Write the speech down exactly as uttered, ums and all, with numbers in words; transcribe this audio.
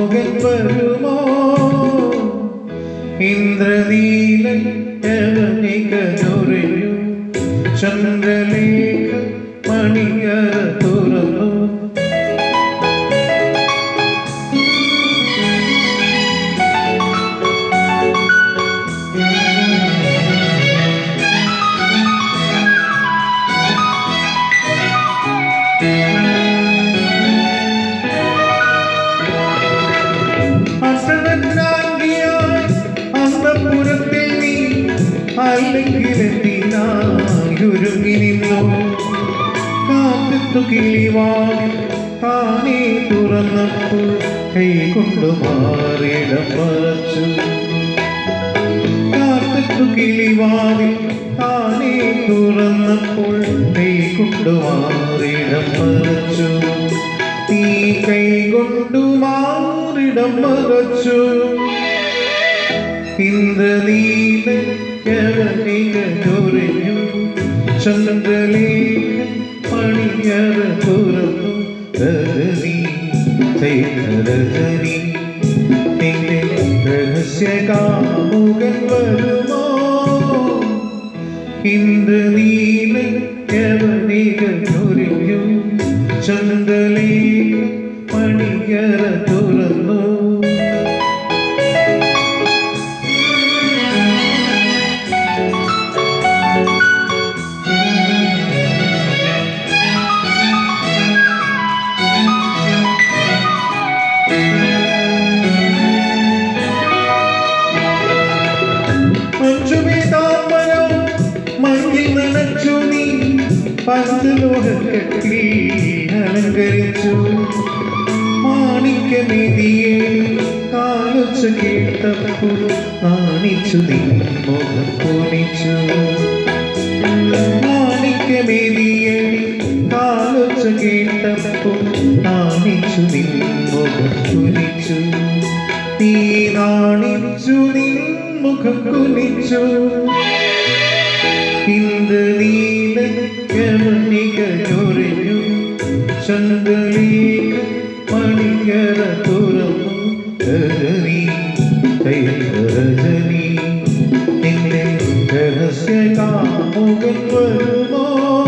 കാമുകൻ വരുമോ ഇന്ദ്രനീലൻ യവനിക ചൊരിഞ്ഞു ചന്ദ്രലേഖ മണിയറ തുറന്നു അന്തപുരത്തിൽ നീ അല്ലെങ്കിലെത്തിനായൊരുങ്ങി നിന്നു കാത്തു കിളിവാതിൽ താനേ തുറന്നപ്പോൾ കൈകൊണ്ടു മാറിടം മറച്ചു കാത്തു കിളിവാതിൽ താനേ തുറന്നപ്പോൾ കൈകൊണ്ടു മാറിടം മറച്ചു നീ കൈകൊണ്ടു മാറിടം മറച്ചു ഇന്ദ്രനീലൻ യവനിക ചൊരിഞ്ഞു ചന്ദ്രലേഖ മണിയറ തുറന്നു രജനി രജനി നിന്റെ രഹസ്യ കാമുകൻ വരുമോ ഇന്ദ്രനീലൻ യവനിക ചൊരിഞ്ഞു ചന്ദ്രലേഖ മണിയറ തുറന്നു മഞ്ഞിൽ നനച്ചു നീ പഞ്ചലോഹക്കെട്ടിൽ അലങ്കരിച്ചു മാണിക്യമേതിയെ കാലൊച്ച കേട്ടപ്പോൾ നാണിച്ചു നീ മുഖം കുനിച്ചു മാണിക്യമേതിയെ കാലൊച്ച കേട്ടപ്പോൾ നാണിച്ചു നീ മുഖം കുനിച്ചു നീ നാണിച്ചു നീ മുഖം കുനിച്ചു ഇന്ദ്രനീലൻ യവനിക ചൊരിഞ്ഞു ചന്ദ്രലേഖ മണിയറ തുറന്നു രജനി രജനി നിന്റെ രഹസ്യ കാമുകൻ വരുമോ